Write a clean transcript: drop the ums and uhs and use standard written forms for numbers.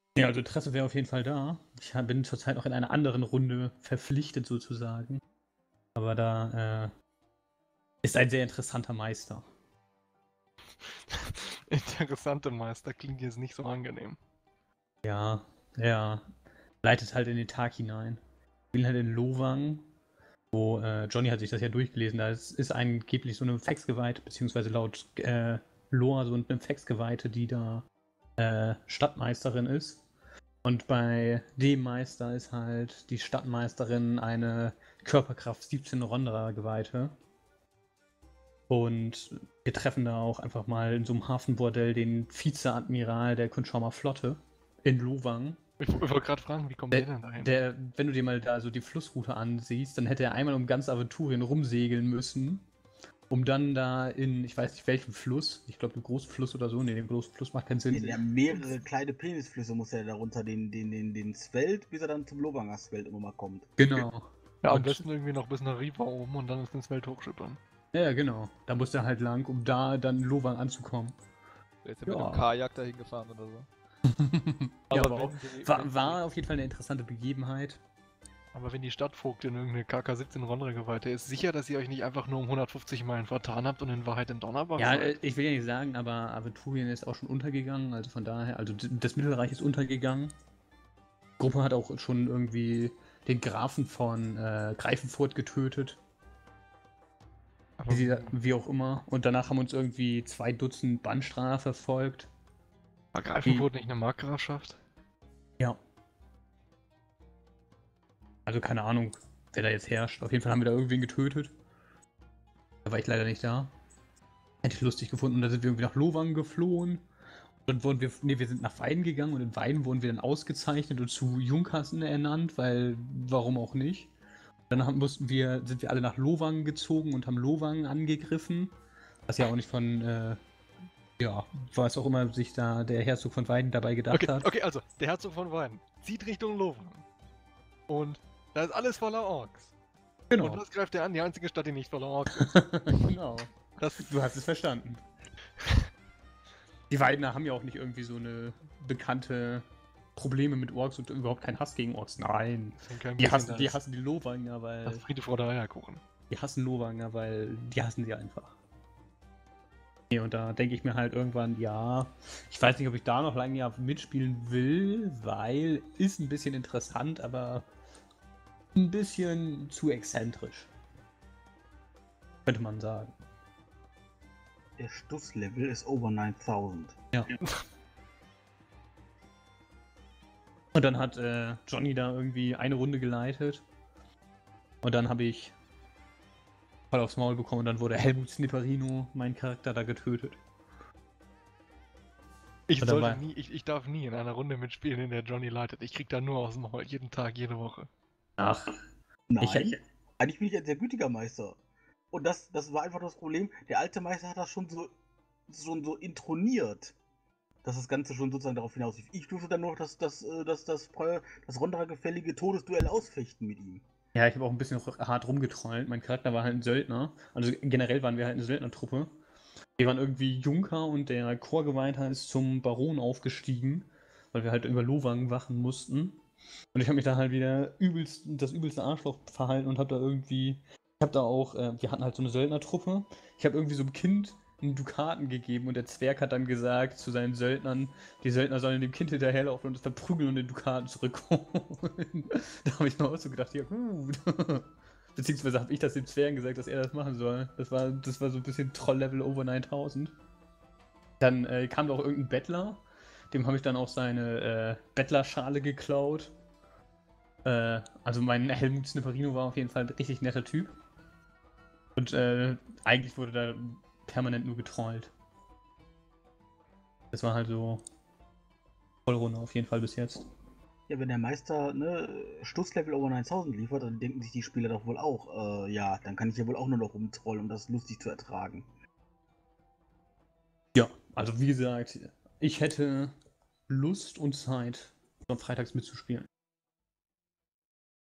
Ja, also Interesse wäre auf jeden Fall da. Bin zurzeit noch in einer anderen Runde verpflichtet sozusagen. Aber da ist ein sehr interessanter Meister. Interessante Meister, klingt jetzt nicht so angenehm. Ja, er leitet halt in den Tag hinein. Ich bin halt in Lowang, wo Johnny hat sich das ja durchgelesen. Da ist angeblich so eine Faxgeweihte, beziehungsweise laut Lore so eine Faxgeweihte, die da Stadtmeisterin ist. Und bei dem Meister ist halt die Stadtmeisterin eine Körperkraft 17 Ronda-Geweihte. Und wir treffen da auch einfach mal in so einem Hafenbordell den Vizeadmiral der Kunschaumer Flotte in Lowang. Ich wollte gerade fragen, wie kommt der denn dahin? Wenn du dir mal da so die Flussroute ansiehst, dann hätte er einmal um ganz Aventurien rumsegeln müssen, um dann da in, ich weiß nicht welchem Fluss, ich glaube, den großen Fluss oder so, nee, den großen Fluss macht keinen Sinn. Ja, mehrere kleine Penisflüsse muss er darunter, den Sveld, bis er dann zum Lobanger Sveld immer mal kommt. Genau. Ja, am Und- besten irgendwie noch bis nach Riva oben und dann ist ins Welt hochschippern. Ja, genau. Da muss er halt lang, um da dann in Lowang anzukommen. Der ist ja mit Ja. einem Kajak dahin gefahren oder so. Ja, Aber aber auch, wenn die- war auf jeden Fall eine interessante Begebenheit. Aber wenn die Stadtvogtin irgendeine KK-17 Ronda-Geweihte ist, sicher, dass ihr euch nicht einfach nur um 150 Meilen vertan habt und in Wahrheit in Donnerbach Ja, seid? ich will ja nicht sagen, aber Aventurien ist auch schon untergegangen, also von daher, also das Mittelreich ist untergegangen. Die Gruppe hat auch schon irgendwie den Grafen von Greifenfurt getötet, Aber wie auch immer. Und danach haben uns irgendwie 2 Dutzend Bannstrafe verfolgt. war Greifenfurt nicht eine Markgrafschaft? Ja. Also keine Ahnung, wer da jetzt herrscht. Auf jeden Fall haben wir da irgendwen getötet. Da war ich leider nicht da. Hätte ich lustig gefunden. Und dann sind wir irgendwie nach Lowang geflohen. Dann wurden wir sind nach Weiden gegangen und in Weiden wurden wir dann ausgezeichnet und zu Jungkassen ernannt, weil, warum auch nicht. Dann sind wir alle nach Lowang gezogen und haben Lowang angegriffen. Was ja auch nicht von, ja, was auch immer sich da der Herzog von Weiden dabei gedacht hat. Okay, also, der Herzog von Weiden zieht Richtung Lowang. Und da ist alles voller Orks. Genau. Und was greift er an? Die einzige Stadt, die nicht voller Orks ist. Genau. Du hast es verstanden. Die Weidener haben ja auch nicht irgendwie so eine bekannte Probleme mit Orks und überhaupt keinen Hass gegen Orks. Nein. Die hassen die Lowanger, weil. Das Friede vor der Eierkuchen. Die hassen Lowanger, weil die hassen sie einfach. Nee, und da denke ich mir halt irgendwann, ja, ich weiß nicht, ob ich da noch lange mitspielen will, weil ist ein bisschen interessant, aber ein bisschen zu exzentrisch. Könnte man sagen. Der Stusslevel ist over 9000. Ja. Und dann hat Johnny da irgendwie eine Runde geleitet. Und dann habe ich voll aufs Maul bekommen und dann wurde Helmut Snipperino, mein Charakter, da getötet. Ich Und dann war- darf nie in einer Runde mitspielen, in der Johnny leitet. Ich krieg da nur aus dem Maul, jeden Tag, jede Woche. Ach, Nein, Ich- eigentlich bin ich ein sehr gütiger Meister. Und das war einfach das Problem. Der alte Meister hat das schon so introniert, dass das Ganze schon sozusagen darauf hinauslief. Ich durfte dann noch das Rondra-gefällige Todesduell ausfechten mit ihm. ja, ich habe auch ein bisschen hart rumgetrollt. Mein Charakter war halt ein Söldner. Also generell waren wir halt eine Söldnertruppe. Wir waren irgendwie Junker und der Chorgeweihter ist zum Baron aufgestiegen, weil wir halt über Lowang wachen mussten. Und ich habe mich da halt wieder das übelste Arschloch verhalten und habe da irgendwie. Ich habe da auch, wir hatten halt so eine Söldnertruppe. Ich habe irgendwie so einem Kind einen Dukaten gegeben und der Zwerg hat dann gesagt zu seinen Söldnern, die Söldner sollen dem Kind hinterherlaufen und es verprügeln und den Dukaten zurückholen. Da habe ich mir auch so gedacht, ja gut. Beziehungsweise habe ich das dem Zwergen gesagt, dass er das machen soll. Das war so ein bisschen Troll-Level over 9000. Dann kam da auch irgendein Bettler. Dem habe ich dann auch seine Bettlerschale geklaut. Also mein Helmut Snipperino war auf jeden Fall ein richtig netter Typ. Und eigentlich wurde da permanent nur getrollt. Das war halt so Vollrunde auf jeden Fall bis jetzt. Ja, wenn der Meister Stusslevel over 9000 liefert, dann denken sich die Spieler doch wohl auch, ja, dann kann ich ja wohl auch nur noch rumtrollen, um das lustig zu ertragen. Ja, also wie gesagt, ich hätte Lust und Zeit, am Freitags mitzuspielen.